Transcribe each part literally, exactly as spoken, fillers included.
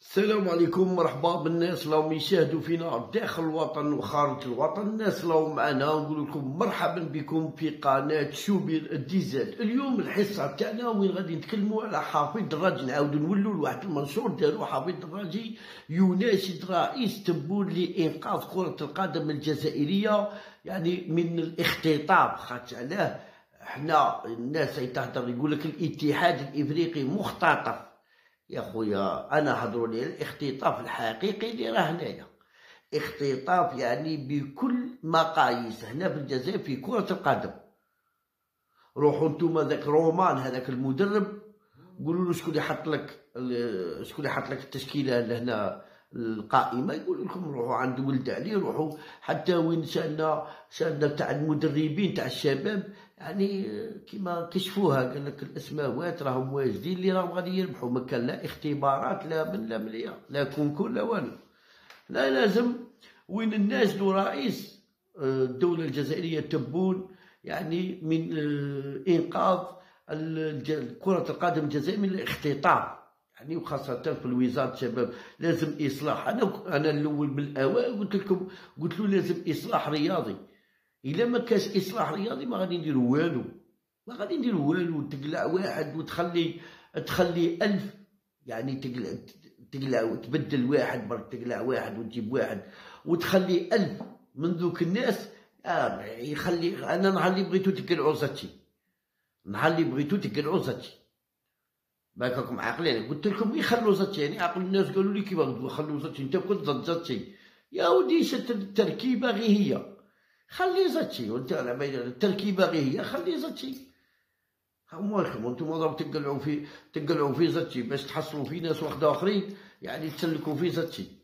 السلام عليكم، مرحبا بالناس اللي راهم يشاهدوا فينا داخل الوطن وخارج الوطن. الناس اللي راهم معنا نقول لكم مرحبا بكم في قناه شوبير ديزل. اليوم الحصه تاعنا وين غادي نتكلموا على حفيظ دراجي، نعاودوا نولوا لواحد المنشور داروا حفيظ دراجي يناشد رئيس تبون لانقاذ كره القدم الجزائريه يعني من الاختطاف. خاطر علاه حنا الناس تهضر يقول لك الاتحاد الافريقي مختطف. يا خويا انا هضروا لي الاختطاف الحقيقي اللي راه هنايا، اختطاف يعني بكل مقاييس هنا في الجزائر في كرة القدم. روحوا نتوما ذاك رومان هذاك المدرب قولوا له شكون اللي حط لك شكون اللي حط لك التشكيله لهنا القائمه، يقول لكم روحوا عند ولد علي، روحوا حتى وين شانا شانا تاع المدربين تاع الشباب يعني كيما كشفوها قال لك الاسماوات راهم واجدين اللي راهم غادي يربحوا. ما كان لا اختبارات لا من لا مليا لا كونكور لا والو. لا لازم وين الناس له رئيس الدوله الجزائريه تبون يعني من انقاذ كرة القدم الجزائرية من الاختطاف يعني، وخاصة في وزارة الشباب لازم إصلاح. أنا أنا الأول من الأوائل قلت لكم، قلت له لازم إصلاح رياضي. إلا ما كاش إصلاح رياضي ما غادي نديرو والو، ما غادي نديرو والو. تقلع واحد وتخلي تخلي ألف يعني تقلع تقلع تبدل واحد برك، تقلع واحد وتجيب واحد وتخلي ألف من ذوك الناس. آه يخلي أنا نهار اللي بغيتو تقلعو زاتي، نهار اللي بغيتو تقلعو زاتي باك راكم عاقلين. قلت لكم يخلوا زاتي يعني عقل الناس قالوا لي كيفاش خلوا زاتي، انت كنت ضد زاتي يا ودي. شت التركيبه غير هي، خلي زاتي وانت التركيبه غير هي، خلي زاتي. همالكم انتم ضرب تقلعوا في تقلعوا في زاتي باش تحصلوا في ناس واحده اخرين يعني تسلكوا في زاتي.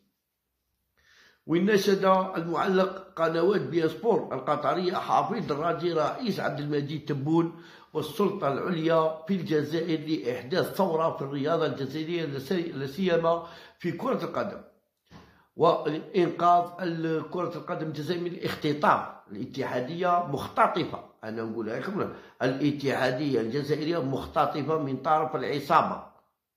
ونشد المعلق قنوات بيا سبور القطرية حفيظ دراجي رئيس عبد المجيد تبون والسلطة العليا في الجزائر لإحداث ثورة في الرياضة الجزائرية لا سيما في كرة القدم وإنقاذ كرة القدم الجزائرية من الاختطاف. الاتحادية مختطفة، أنا نقول لكم الاتحادية الجزائرية مختطفة من طرف العصابة،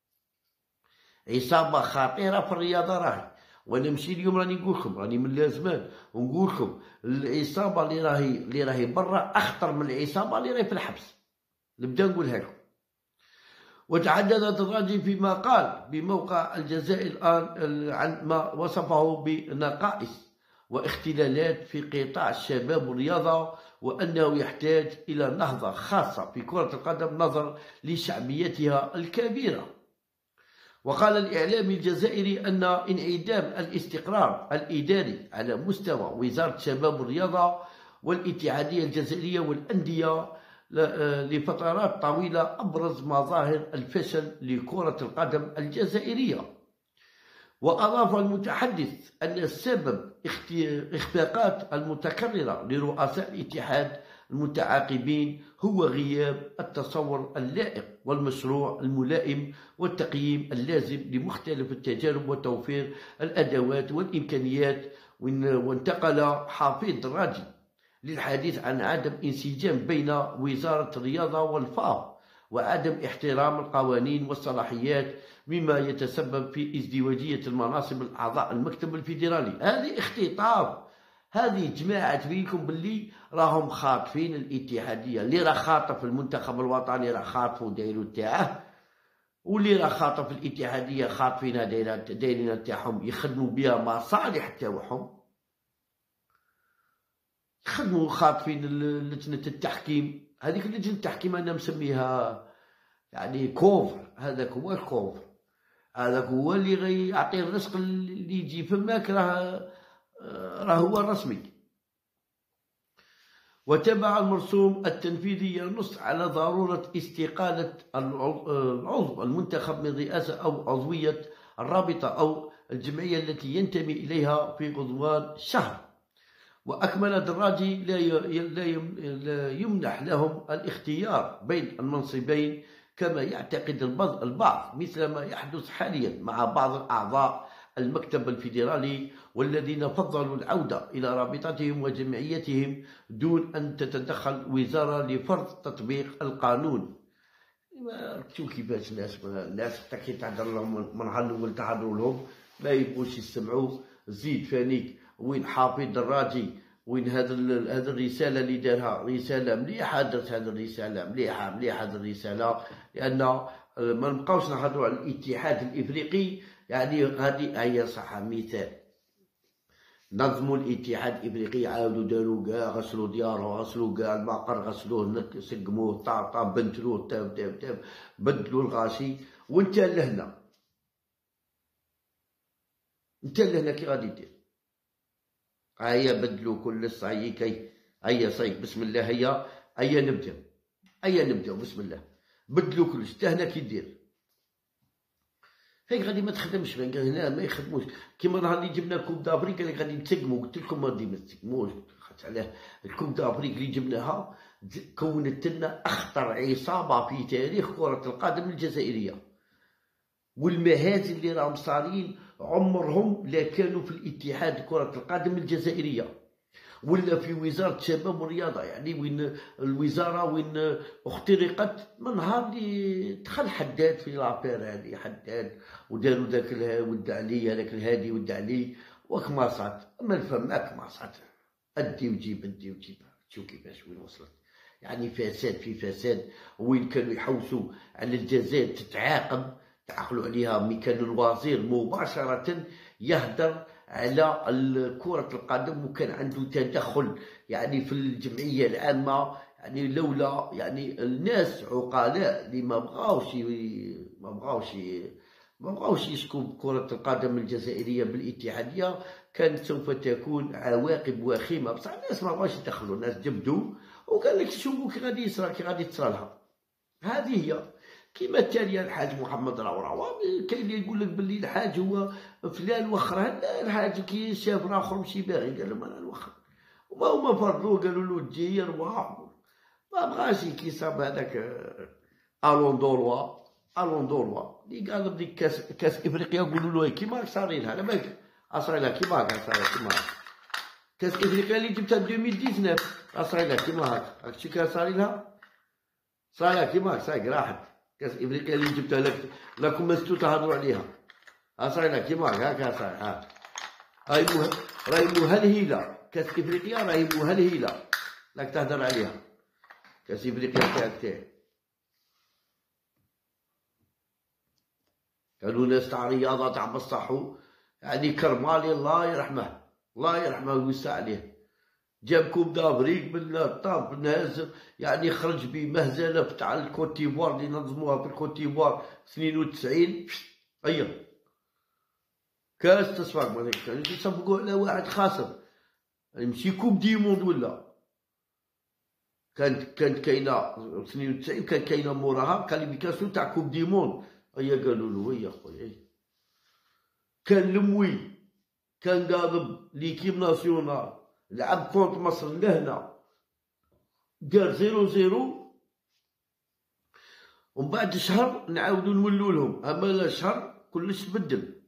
عصابة خطيرة في الرياضة راهي. وانا نمشي اليوم راني نقول لكم، راني من لازمان ونقول لكم العصابه اللي راهي اللي راهي برا اخطر من العصابه اللي راهي في الحبس. نبدا نقولها لكم. وتحدث دراجي فيما قال بموقع الجزائر الان عن ما وصفه بنقائص واختلالات في قطاع الشباب والرياضه، وانه يحتاج الى نهضه خاصه في كره القدم نظرا لشعبيتها الكبيره. وقال الإعلامي الجزائري أن انعدام الاستقرار الإداري على مستوى وزارة الشباب والرياضة والاتحادية الجزائرية والأندية لفترات طويلة أبرز مظاهر الفشل لكرة القدم الجزائرية. وأضاف المتحدث أن السبب اخفاقات المتكررة لرؤساء الاتحاد المتعاقبين هو غياب التصور اللائق والمشروع الملائم والتقييم اللازم لمختلف التجارب وتوفير الأدوات والإمكانيات. وانتقل حفيظ دراجي للحديث عن عدم انسجام بين وزارة الرياضة والفاو وعدم احترام القوانين والصلاحيات مما يتسبب في ازدواجية المناصب الأعضاء المكتب الفيدرالي. هذه اختطاف، هذه جماعة فيكم باللي راهم خاطفين الاتحادية. اللي راه خاطف المنتخب الوطني راه خاطفو دايرو تاعه، واللي راه خاطف الاتحادية خاطفينها دايرينها تاعهم يخدموا بها مصالح تاعهم، يخدموا خاطفين لجنة التحكيم. هذيك لجنة التحكيم أنا مسميها يعني كوفر، هذاك هو الكوفر، هذاك هو اللي غيعطي الرزق اللي يجي فماك، راه راه هو الرسمي. وتبع المرسوم التنفيذي ينص على ضرورة استقالة العضو المنتخب من رئاسة أو عضوية الرابطة أو الجمعية التي ينتمي إليها في غضوان شهر. وأكمل دراجي لا يمنح لهم الاختيار بين المنصبين كما يعتقد البعض، مثل ما يحدث حاليا مع بعض الأعضاء المكتب الفيدرالي والذين فضلوا العودة إلى رابطتهم وجمعيتهم دون أن تتدخل وزارة لفرض تطبيق القانون. ما شوف كيفاش الناس الناس حتى كي تهضر لهم من نهار الأول تهضروا لهم ما يبغوش يسمعوا. زيد فانيك وين حافظ دراجي، وين هذا هذه الرسالة اللي دارها رسالة مليحة، درت هذه الرسالة مليحة مليحة هذه الرسالة، لأن ما نبقاوش نهضروا على الاتحاد الإفريقي. يعني هذه هي صح مثال، نظموا الاتحاد الافريقي عاودوا داروا كاع، غسلوا ديارهم، غسلوا كاع المقر، غسلوه سقموه طاطا بنتلوه تاب تاب تاب، بدلوا الغاشي. وانت لهنا انت لهنا كي غادي دير؟ هيا بدلوا كل صاي كي هيا صاي بسم الله، هيا هيا نبدا، هيا نبدا بسم الله، بدلوا كلش. انت هنا كي دير هيك غادي ما تخدمش هنا، ما يخدموش. كيما نهار اللي جبنا كوب دافريك اللي غادي نتسقمو، قلت لكم غادي ما تسقموش، خاطر علاه الكوب دافريك اللي جبناها كونت لنا اخطر عصابه في تاريخ كره القدم الجزائريه. والمهازل اللي راهم صارين عمرهم لا كانوا في الاتحاد كره القدم الجزائريه ولا في وزاره الشباب والرياضه. يعني وين الوزاره وين اخترقت من نهار اللي دخل حداد في لابير هذه، حداد وداروا ذاك ود علي، هذاك الهادي ود علي وكماصات. اما الفم ما كماصات، ادي وجيب ادي وجيب. شوف كيفاش وين وصلت، يعني فساد في فساد. وين كانوا يحوسوا على الجزائر تتعاقب، تعقلوا عليها مي كان الوزير مباشره يهدر على كرة القدم وكان عنده تدخل يعني في الجمعية العامة. يعني لولا يعني الناس عقلاء اللي ما بغاوش ما بغاوش ما بغاوش يشكوا كرة القدم الجزائرية بالاتحادية، كانت سوف تكون عواقب وخيمة. بصح الناس ما بغاوش يدخلوا، الناس جبدوا وقال لك شوفوا كي غادي يصرى كي غادي تصرالها. هذه هي كيما التالية الحاج محمد راوراوا، كاين اللي يقول لك باللي الحاج هو فلان وخر. لا، الحاج كي شاف راه اخر ماشي باغي قال لهم انا نوخر، وما هما فرضوه قالوا له تجي يرواح، ما بغاش. كي صاب هذاك الون دوروا الون دوروا اللي قال ديك كاس كاس افريقيا، قولوا له كيما راك صاري لها، لا مالك صاري لها كيما راك صاري كيما كاس افريقيا اللي جبتها ألفين وتسعطاش صاري لها كيما هاك، هاكشي كان صاري لها صاري لها كيما هاك، صاي راحت. كاس افريقيا اللي جبتها لك لكم مستو تهضروا عليها، ها صاي لها كيما هاك هاكا صاي. ها هاي مه... راهي مهلهله، كاس افريقيا راهي مهلهله راك تهضر عليها. كاس افريقيا تاعك تاعي كانوا ناس تاع رياضه تاع بصحو، يعني كرمالي الله يرحمه الله يرحمه ويوسع عليه، جاب كوب دافريك من الطرف ناس، يعني خرج بمهزله تاع الكوتيفوار اللي نظموها في الكوتيفوار اثنين وتسعين. هيا كاس تصفاق ما كانش يصفقوا على واحد خاسر، يعني ماشي كوب دي موند ولا كانت كانت كاينه اثنين وتسعين، كان كاينه موراها كاليفيكاسيون تاع كوب دي موند. هيا قالوا له هيا خويا، كان الموي كان قاضب ليكيب ناسيونال لعب كونت مصر لهنا دار زيرو زيرو، ومن بعد شهر نعاودو نولو لهم. اما لا شهر كلش تبدل،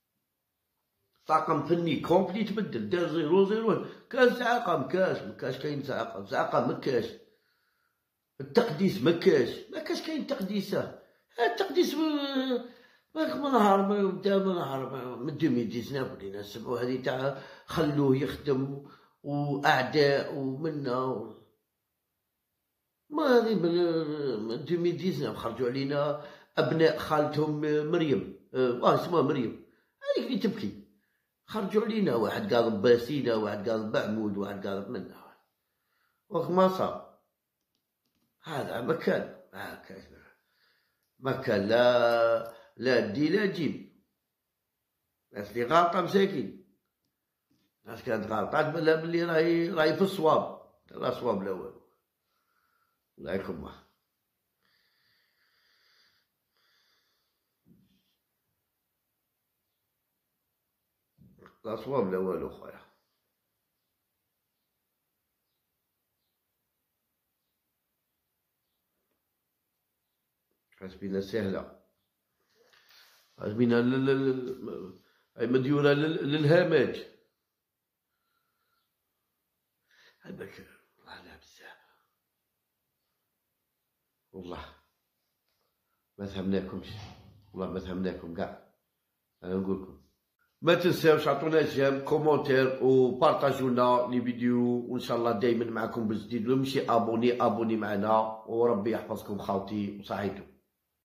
طاقم فني كومبلي تبدل، دار زيرو زيرو. كاس زعاقه مكاش مكاش كاين زعاقه زعاقه مكاش، التقديس مكاش ما كاش كاين تقديسه. التقديس من نهار من نهار من ألفين وتسعطاش ولينا نسمعو هذه تاع خلوه يخدم واعداء ومنا. ما هذه من ألفين وتسعطاش خرجوا علينا ابناء خالتهم مريم، اه اسمها مريم، هذيك اللي تبكي. خرجوا علينا واحد قاضب باسينا، واحد قاضب بعمود، واحد قاضب منا، وقت ما صار هذا ما كان ما كان لا لا دي لا جيب. الناس اللي غالطة مساكين، الناس كانت غالطة بلا بلي راهي راهي في الصواب، لا صواب لا والو. الله يكرمه، لا صواب لا والو خويا. حسبينا سهلة، حسبينا هاي مديونة للهامات. هذاك والله لا بزاف والله. ما فهمناكمش والله، ما فهمناكم كاع. انا نقول لكم ما تنساوش عطونا جيم كومونتير وبارطاجونا لي فيديو، وان شاء الله دائما معكم بالجديد. ولو مشي ابوني ابوني معنا، وربي يحفظكم خاوتي وصحيتو.